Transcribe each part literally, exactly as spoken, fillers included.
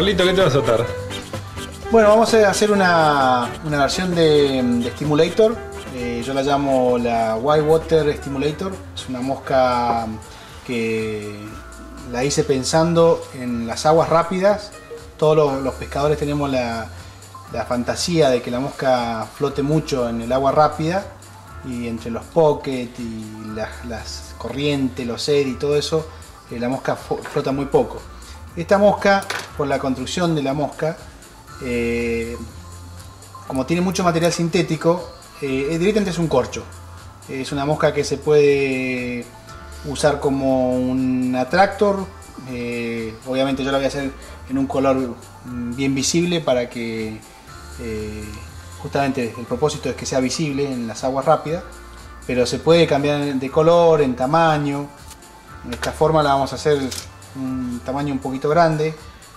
Carlito, ¿qué te vas a atar? Bueno, vamos a hacer una, una versión de, de Stimulator. Eh, yo la llamo la White Water Stimulator. Es una mosca que la hice pensando en las aguas rápidas. Todos los, los pescadores tenemos la, la fantasía de que la mosca flote mucho en el agua rápida. Y entre los pocket y las, las corrientes, los eddy y todo eso, eh, la mosca flota muy poco. Esta mosca, por la construcción de la mosca, eh, como tiene mucho material sintético, eh, directamente es un corcho. Es una mosca que se puede usar como un atractor. Eh, obviamente yo la voy a hacer en un color bien visible para que eh, justamente el propósito es que sea visible en las aguas rápidas, pero se puede cambiar de color, en tamaño. De esta forma la vamos a hacer un tamaño un poquito grande.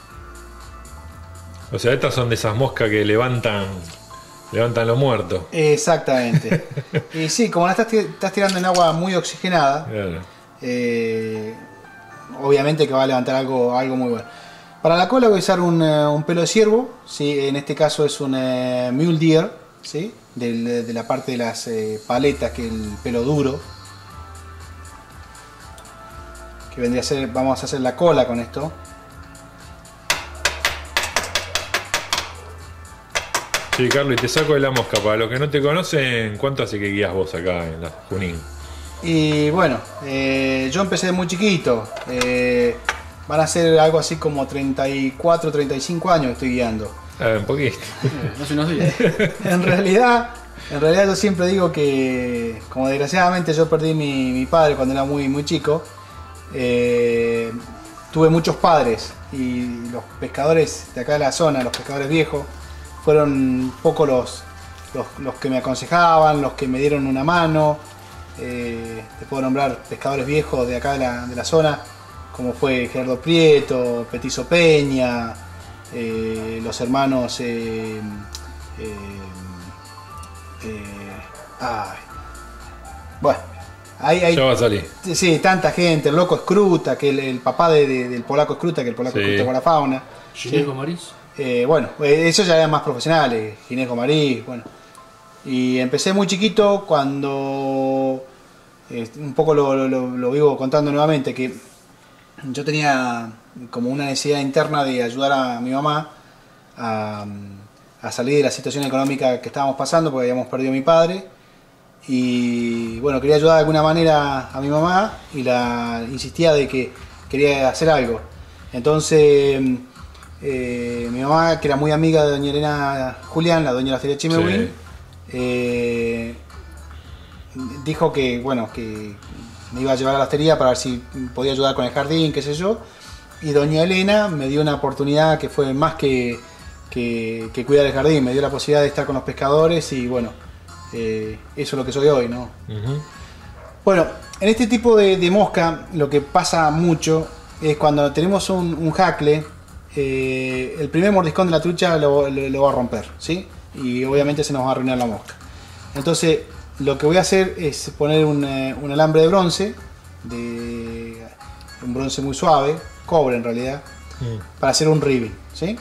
O sea, estas son de esas moscas que levantan levantan los muertos. Exactamente. Y sí, como la estás, estás tirando en agua muy oxigenada, Claro. eh, obviamente que va a levantar algo, algo muy bueno. Para la cola voy a usar un, un pelo de ciervo, ¿sí? En este caso es un uh, mule deer, ¿sí? de, de la parte de las eh, paletas, que es el pelo duro. Que vendría a ser, vamos a hacer la cola con esto. Sí, Carlos, y te saco de la mosca. Para los que no te conocen, ¿cuánto hace que guías vos acá en la Junín? Y bueno, eh, yo empecé de muy chiquito. Eh, van a ser algo así como treinta y cuatro, treinta y cinco años estoy guiando. Ah, un poquito. No se nos dice. En realidad, en realidad yo siempre digo que, como desgraciadamente yo perdí mi, mi padre cuando era muy, muy chico, eh, tuve muchos padres y los pescadores de acá de la zona, los pescadores viejos, fueron un poco los, los, los que me aconsejaban, los que me dieron una mano. Eh, te puedo nombrar pescadores viejos de acá de la, de la zona, como fue Gerardo Prieto, Petizo Peña, eh, los hermanos eh, eh, eh, ay. Bueno, hay, hay Ya va a salir. sí, tanta gente, el loco Escruta, que el, el papá de, de, del polaco Escruta, que el polaco Sí. Escruta con la fauna. Gineco Marís. Eh, bueno, eh, esos ya eran más profesionales, Gineco Marí, bueno. Y empecé muy chiquito cuando, eh, un poco lo, lo, lo, lo vivo contando nuevamente, que yo tenía como una necesidad interna de ayudar a mi mamá a, a salir de la situación económica que estábamos pasando, porque habíamos perdido a mi padre. Y bueno, quería ayudar de alguna manera a mi mamá y la insistía de que quería hacer algo. Entonces, eh, mi mamá, que era muy amiga de doña Elena Julián, la dueña de la feria Chimehuín, Sí. eh, dijo que, bueno, que me iba a llevar a la hostería para ver si podía ayudar con el jardín, qué sé yo. Y doña Elena me dio una oportunidad que fue más que, que, que cuidar el jardín, me dio la posibilidad de estar con los pescadores y bueno, eh, eso es lo que soy hoy, ¿no? Uh-huh. Bueno, en este tipo de, de mosca lo que pasa mucho es cuando tenemos un, un jacle, eh, el primer mordiscón de la trucha lo, lo, lo va a romper, ¿sí? Y obviamente se nos va a arruinar la mosca. Entonces, lo que voy a hacer es poner un, eh, un alambre de bronce, de un bronce muy suave, cobre en realidad, Mm. para hacer un ribbing, ¿sí?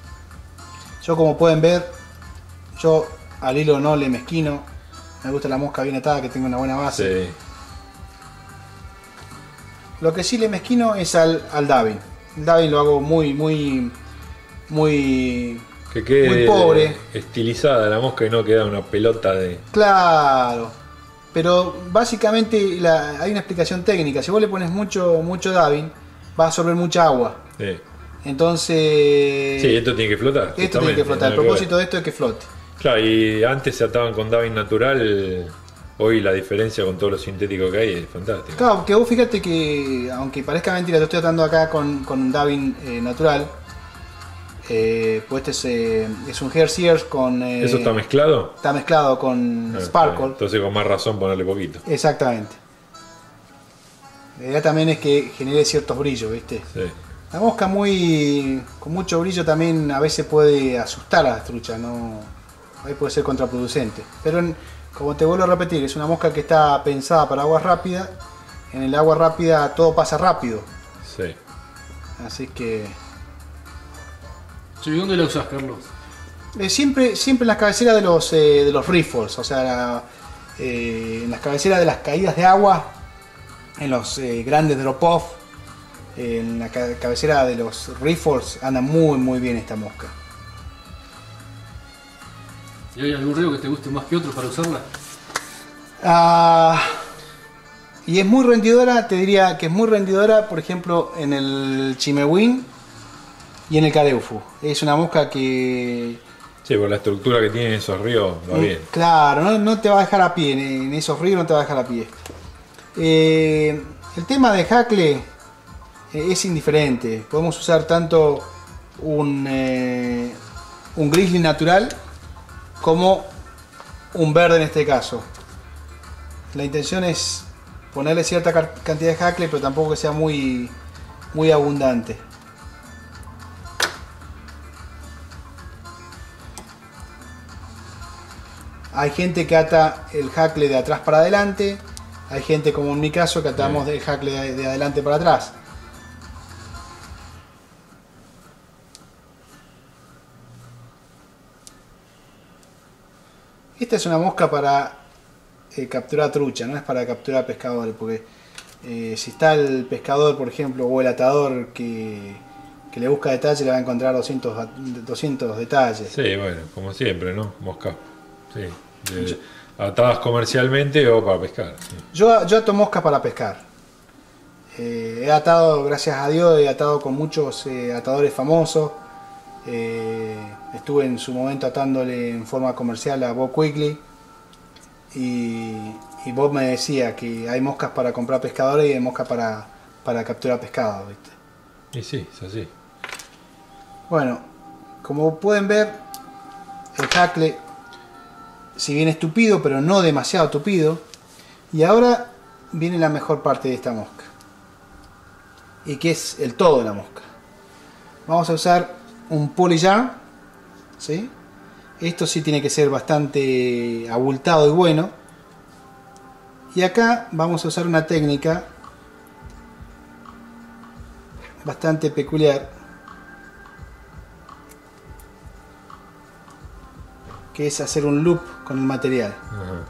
Yo, como pueden ver, yo al hilo no le mezquino, me gusta la mosca bien atada, que tenga una buena base. Sí. Lo que sí le mezquino es al, al davin. El davin lo hago muy, muy, muy, Que quede muy pobre. estilizada la mosca y no queda una pelota de... Claro. Pero básicamente la- hay una explicación técnica. Si vos le pones mucho, mucho davin, va a absorber mucha agua. Sí. Entonces, Sí, esto tiene que flotar. esto tiene justamente, que flotar. El nada que propósito ver. de esto es que flote. Claro, y antes se ataban con Davin natural. Hoy la diferencia con todo lo sintético que hay es fantástica. Claro, que vos fíjate que, aunque parezca mentira, yo estoy atando acá con, con un davin eh, natural. Eh, pues este es, eh, es un hair shears con... eh, ¿Eso está mezclado? está mezclado con Ah, sparkle. Entonces con más razón ponerle poquito. Exactamente. La idea también es que genere ciertos brillos, ¿viste? Sí. La mosca muy con mucho brillo también a veces puede asustar a las truchas, ¿no? Ahí puede ser contraproducente. Pero en- como te vuelvo a repetir, es una mosca que está pensada para aguas rápidas. En el agua rápida todo pasa rápido. Sí. Así que Sí, ¿dónde la usás, Carlos? Eh, siempre, siempre en las cabeceras de los, eh, de los riffles, o sea, la- eh, en las cabeceras de las caídas de agua, en los eh, grandes drop-off, eh, en la ca- cabecera de los riffles anda muy muy bien esta mosca. ¿Y hay algún río que te guste más que otro para usarla? Ah, y es muy rendidora, te diría que es muy rendidora, por ejemplo, en el Chimewin y en el Careufu. Es una mosca que... Sí, por la estructura que tienen esos ríos, va Mm, bien. Claro, no, no te va a dejar a pie, en, en esos ríos no te va a dejar a pie. Eh, el tema de Hackle eh, es indiferente. Podemos usar tanto un, eh, un grizzly natural como un verde en este caso. La intención es ponerle cierta car- cantidad de Hackle, pero tampoco que sea muy, muy abundante. Hay gente que ata el hackle de atrás para adelante, hay gente como en mi caso que atamos el hackle de, de adelante para atrás. Esta es una mosca para eh, capturar trucha, no es para capturar pescadores, porque eh, si está el pescador, por ejemplo, o el atador que, que le busca detalles, le va a encontrar doscientos, a- doscientos detalles. Sí, bueno, como siempre, ¿no? Mosca. Sí. de- atadas comercialmente o para pescar. Sí. Yo, yo ato moscas para pescar. Eh, he atado, gracias a Dios, he atado con muchos eh, atadores famosos. Eh, estuve en su momento atándole en forma comercial a Bob Quigley. Y, y Bob me decía que hay moscas para comprar pescadores y hay moscas para, para capturar pescado, ¿viste? Y sí, es así. Bueno, como pueden ver, el hackle, si bien es tupido, pero no demasiado tupido. Y ahora viene la mejor parte de esta mosca. Y que es el todo de la mosca. Vamos a usar un polyjarn, ¿sí? Esto sí tiene que ser bastante abultado y bueno. Y acá vamos a usar una técnica bastante peculiar, que es hacer un loop con el material. Ajá.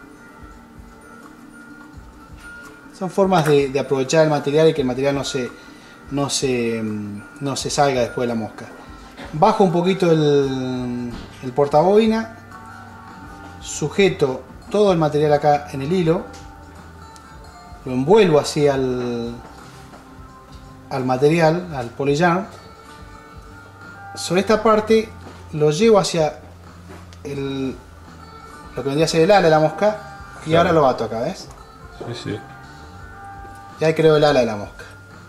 Son formas de, de aprovechar el material y que el material no se, no se, mm, no se salga después de la mosca. Bajo un poquito el, el portabobina, sujeto todo el material acá en el hilo, lo envuelvo así al, al material, al polyjarn. Sobre esta parte lo llevo hacia el, lo que vendría a ser el ala de la mosca y Claro. ahora lo bato acá, ¿ves? Sí, sí. Y ahí creo el ala de la mosca.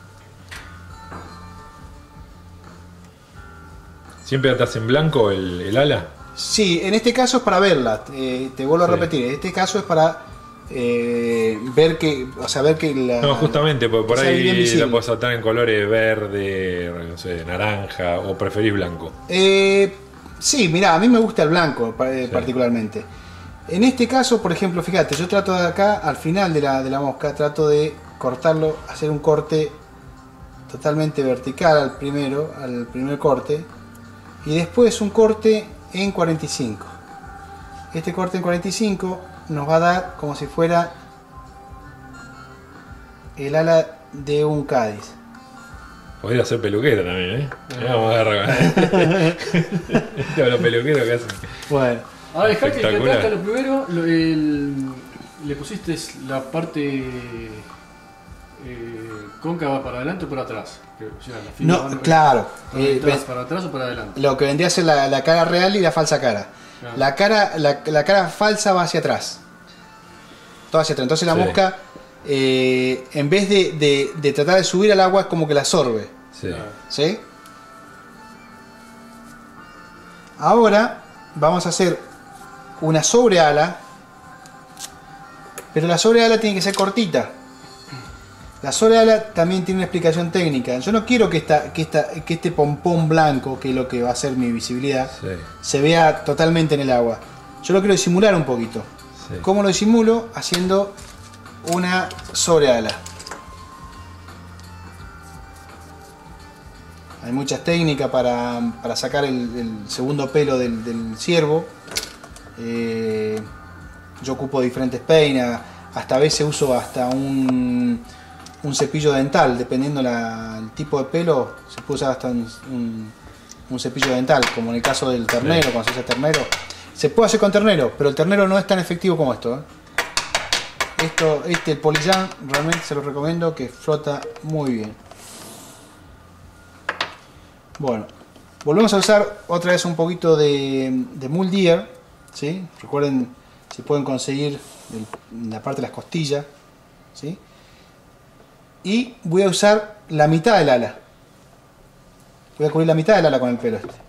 ¿Siempre atas en blanco el, el ala? Sí, en este caso es para verla, eh, te vuelvo Sí. a repetir, en este caso es para eh, ver que, o sea, ver que la... No, justamente, porque por que sea bien ahí visible. la puedes atar en colores verde, no sé, naranja, o preferís blanco. Eh, sí, mirá, a mí me gusta el blanco pa- eh, Sí. particularmente. En este caso, por ejemplo, fíjate, yo trato de acá, al final de la, de la mosca, trato de cortarlo, hacer un corte totalmente vertical al primero, al primer corte, y después un corte en cuarenta y cinco. Este corte en cuarenta y cinco nos va a dar como si fuera el ala de un Cádiz. Podría ser peluquero también, ¿eh? Mirá, vamos a agarrar. Los peluqueros que hacen. Bueno, A ver, Jaque, que acá Espectacular. está lo primero, lo- el- le pusiste la parte eh, cóncava para adelante o para atrás. Que, o sea, la fibra no, van- claro. van eh, atrás, ven- para atrás o para adelante. lo que vendría a ser la, la cara real y la falsa cara. Claro. La cara, la, la cara falsa va hacia atrás. Todo hacia atrás. Entonces la Sí. mosca, eh, en vez de, de- de tratar de subir al agua, es como que la absorbe. Sí. Claro. ¿Sí? Ahora vamos a hacer una sobreala. Pero la sobreala tiene que ser cortita. La sobreala también tiene una explicación técnica. Yo no quiero que, esta, que, esta, que este pompón blanco, que es lo que va a ser mi visibilidad, Sí. se vea totalmente en el agua. Yo lo quiero disimular un poquito. Sí. ¿Cómo lo disimulo? Haciendo una sobreala. Hay muchas técnicas para, para sacar el, el segundo pelo del, del ciervo. Eh, yo ocupo diferentes peines, hasta a veces uso hasta un, un cepillo dental, dependiendo la, el tipo de pelo, se puede usar hasta un, un, un cepillo dental, como en el caso del ternero, sí. Cuando se hace ternero. Se puede hacer con ternero, pero el ternero no es tan efectivo como esto, ¿eh? Esto, este, el Polyllan, realmente se lo recomiendo, que flota muy bien. Bueno, volvemos a usar otra vez un poquito de, de Mule Deer, ¿sí? Recuerden, si pueden conseguir el, la parte de las costillas, ¿sí? Y voy a usar la mitad del ala. Voy a cubrir la mitad del ala con el pelo este.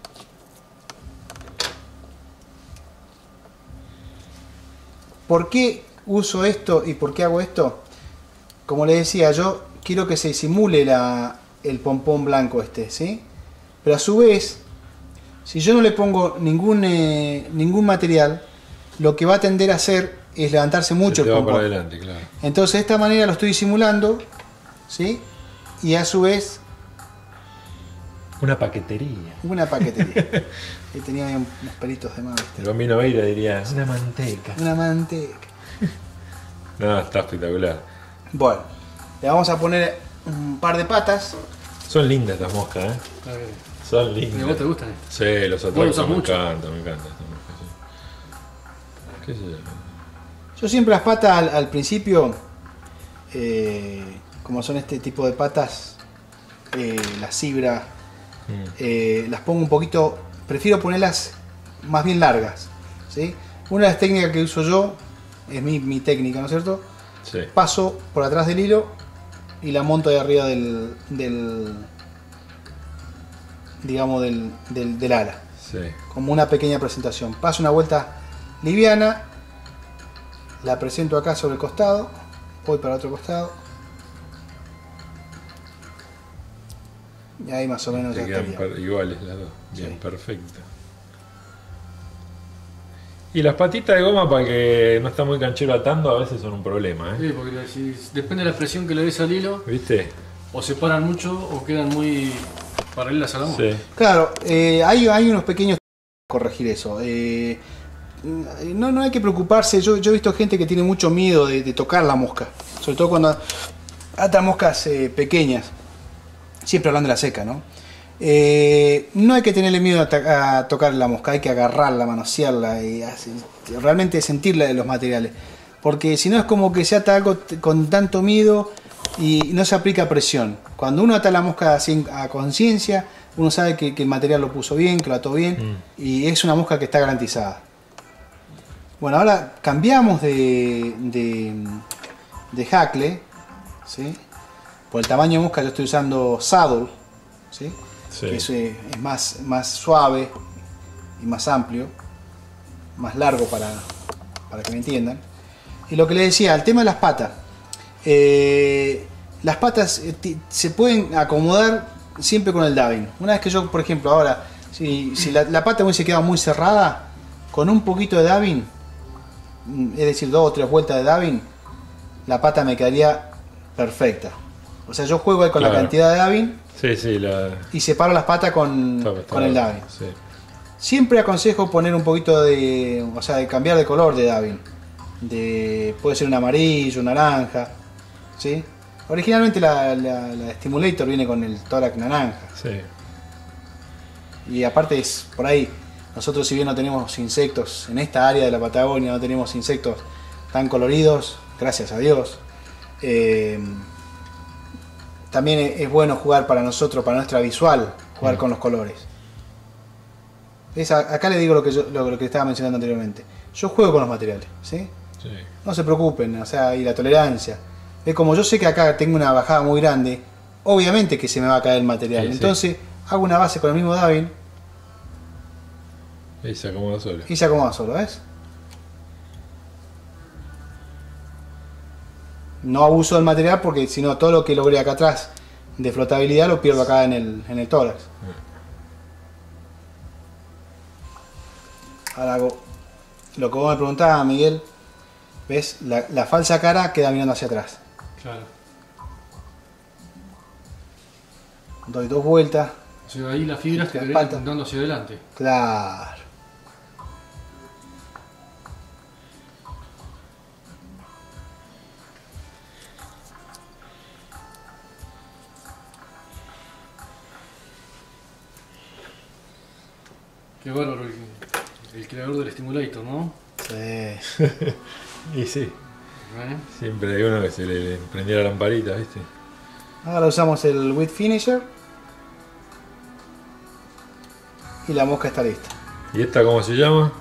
¿Por qué uso esto y por qué hago esto? Como les decía, yo quiero que se simule la, el pompón blanco este, ¿sí? Pero a su vez, si yo no le pongo ningún, eh, ningún material, lo que va a tender a hacer es levantarse mucho se te el va pompón. para adelante, claro. Entonces de esta manera lo estoy disimulando, ¿sí? Y a su vez... Una paquetería. Una paquetería. Ahí tenía unos pelitos de más, ¿viste? El bambino Veira diría, una manteca. Una manteca. No, está espectacular. Bueno, le vamos a poner un par de patas. Son lindas estas moscas, ¿eh? A ver. Son ¿Y lindas. a vos te gustan? Sí, los ¿Vos lo atracos usás me mucho? encantan, me encantan estas moscas, sí. ¿Qué sé yo? Yo siempre las patas al, al principio, eh, como son este tipo de patas, eh, las cibras, Mm. eh, las pongo un poquito, prefiero ponerlas más bien largas, ¿sí? Una de las técnicas que uso yo, es mi, mi técnica, ¿no es cierto? Sí. Paso por atrás del hilo y la monto ahí arriba del, del digamos, del, del, del ala, Sí. como una pequeña presentación. Paso una vuelta liviana, la presento acá sobre el costado, voy para otro costado y ahí más o menos Te ya quedan estaría. per- iguales las dos. Bien, Sí. perfecto. Y las patitas de goma, para que no está muy canchero atando, a veces son un problema, ¿eh? Sí, porque le- si- depende de la presión que le des al hilo, ¿Viste? o se paran mucho o quedan muy paralelas a la mosca. Sí. Claro, eh, hay, hay unos pequeños para corregir eso. Eh, no, no hay que preocuparse. Yo, yo he visto gente que tiene mucho miedo de, de tocar la mosca, sobre todo cuando ata moscas eh, pequeñas. Siempre hablando de la seca, ¿no? Eh, no hay que tenerle miedo a, ta- a tocar la mosca, hay que agarrarla, manosearla y así, realmente sentirla de los materiales. Porque si no es como que se ata algo t- con tanto miedo y no se aplica presión. Cuando uno ata la mosca así a conciencia, uno sabe que, que el material lo puso bien, que lo ató bien, Mm. y es una mosca que está garantizada. Bueno, ahora cambiamos de, de, de hackle, ¿sí? Por el tamaño de mosca yo estoy usando saddle, ¿sí? Sí. Que es, eh, es más, más suave y más amplio, más largo para, para que me entiendan. Y lo que les decía, el tema de las patas. Eh, las patas eh, ti- se pueden acomodar siempre con el dabbing. Una vez que yo, por ejemplo, ahora, si, si la, la pata hubiese quedado muy cerrada, con un poquito de dabbing, mm, es decir, dos o tres vueltas de dabbing, la pata me quedaría perfecta. O sea, yo juego ahí con Claro. la cantidad de dabbing Sí, sí, la... y separo las patas con, está- está- con el dabbing. Sí. Siempre aconsejo poner un poquito de, o sea, de cambiar de color de dabbing. De, puede ser un amarillo, un naranja, ¿sí? Originalmente la, la, la Stimulator viene con el tórax naranja. Sí. Y aparte es por ahí, nosotros si bien no tenemos insectos en esta área de la Patagonia, no tenemos insectos tan coloridos, gracias a Dios. Eh, también es, es bueno jugar para nosotros, para nuestra visual, jugar Mm. con los colores. Es, a- acá le digo lo que, yo, lo, lo que estaba mencionando anteriormente. Yo juego con los materiales, ¿sí? Sí. No se preocupen, o sea, y la tolerancia. Es como yo sé que acá tengo una bajada muy grande, obviamente que se me va a caer el material. Sí, sí. Entonces hago una base con el mismo dabbing Y se acomoda solo. y se acomoda solo, ¿ves? No abuso del material porque si no todo lo que logré acá atrás de flotabilidad lo pierdo acá en el, en el tórax. Ahora hago lo que vos me preguntabas, Miguel. ¿Ves? La, la falsa cara queda mirando hacia atrás. Claro. doy dos vueltas. O sea, ahí las fibras Te te falta. vienen dando hacia adelante. Claro. Qué bárbaro el, el creador del Stimulator, ¿no? Sí. Y sí, ¿Eh? siempre hay uno que se le, le prendía la lamparita, ¿viste? Ahora usamos el With Finisher. Y la mosca está lista. ¿Y esta cómo se llama?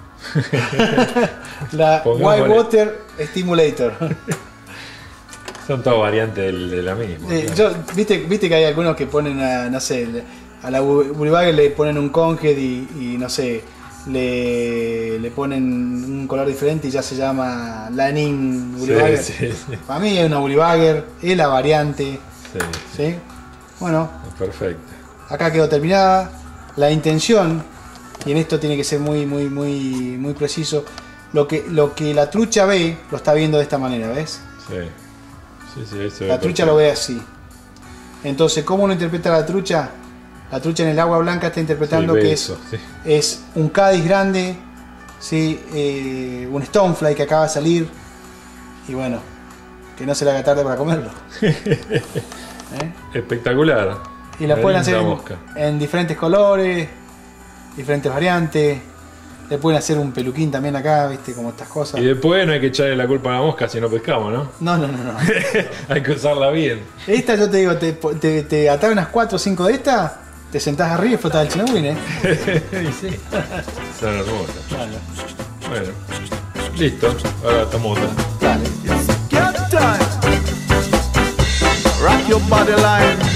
La Pongámosle. White Water Stimulator. Son todas variantes del- de la misma. Eh, claro. yo, ¿viste, viste que hay algunos que ponen a, no sé, le- a la Woolly Bagger le ponen un conhead y, y no sé, le, le ponen un color diferente y ya se llama Lanin Woolly Sí, Bagger. sí, sí, Para mí es una Woolly Bagger, es la variante, sí, ¿sí? Bueno, perfecto. acá quedó terminada. La intención, y en esto tiene que ser muy, muy, muy, muy preciso, lo que, lo que la trucha ve, lo está viendo de esta manera, ¿ves? Sí, sí, sí, ahí se ve La trucha perfecto. lo ve así. Entonces, ¿cómo uno interpreta la trucha? La trucha en el agua blanca está interpretando Sí, ve que eso, es, sí. es un Cádiz grande, ¿sí? Eh, un Stonefly que acaba de salir, y bueno, que no se le haga tarde para comerlo. ¿Eh? Espectacular. Y la Una pueden linda hacer en, mosca. en diferentes colores, diferentes variantes. Le pueden hacer un peluquín también acá, ¿viste? Como estas cosas. Y después no hay que echarle la culpa a la mosca si no pescamos, ¿no? No, no, no, no. Hay que usarla bien. Esta yo te digo, te, te, te atar unas cuatro o cinco de estas, te sentás arriba y flotás el chinawin, ¿eh? Y sí. Son hermosas. Bueno, listo. Ahora estamos otra. Dale. Get time. Rock your body line.